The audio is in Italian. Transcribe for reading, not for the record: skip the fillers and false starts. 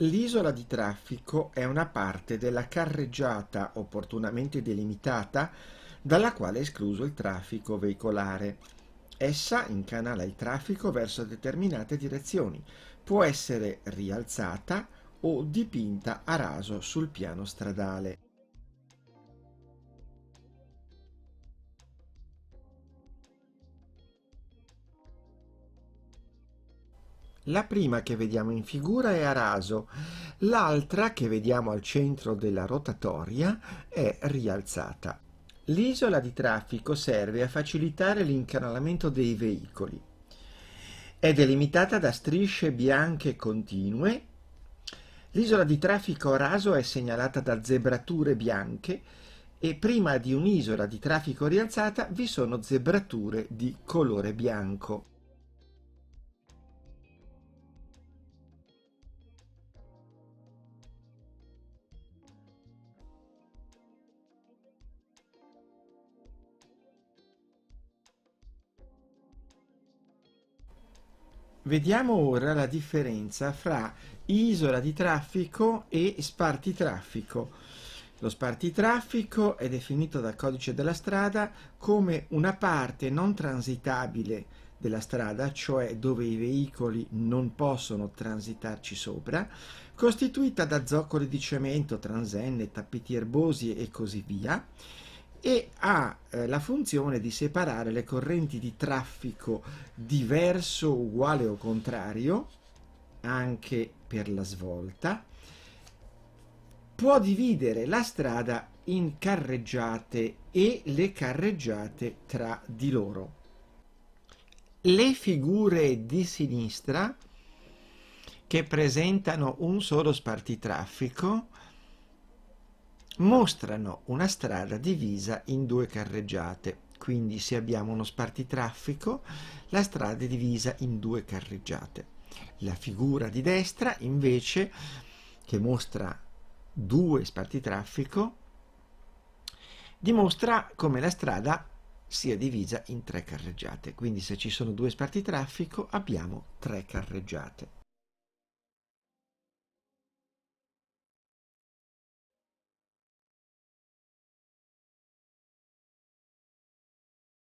L'isola di traffico è una parte della carreggiata opportunamente delimitata dalla quale è escluso il traffico veicolare. Essa incanala il traffico verso determinate direzioni, può essere rialzata o dipinta a raso sul piano stradale. La prima che vediamo in figura è a raso, l'altra che vediamo al centro della rotatoria è rialzata. L'isola di traffico serve a facilitare l'incanalamento dei veicoli. È delimitata da strisce bianche continue. L'isola di traffico a raso è segnalata da zebrature bianche e prima di un'isola di traffico rialzata vi sono zebrature di colore bianco. Vediamo ora la differenza fra isola di traffico e spartitraffico. Lo spartitraffico è definito dal codice della strada come una parte non transitabile della strada, cioè dove i veicoli non possono transitarci sopra, costituita da zoccoli di cemento, transenne, tappeti erbosi e così via, e ha la funzione di separare le correnti di traffico di verso uguale o contrario, anche per la svolta, può dividere la strada in carreggiate e le carreggiate tra di loro. Le figure di sinistra, che presentano un solo spartitraffico, mostrano una strada divisa in due carreggiate. Quindi se abbiamo uno spartitraffico, la strada è divisa in due carreggiate. La figura di destra, invece, che mostra due spartitraffico, dimostra come la strada sia divisa in tre carreggiate. Quindi se ci sono due spartitraffico abbiamo tre carreggiate.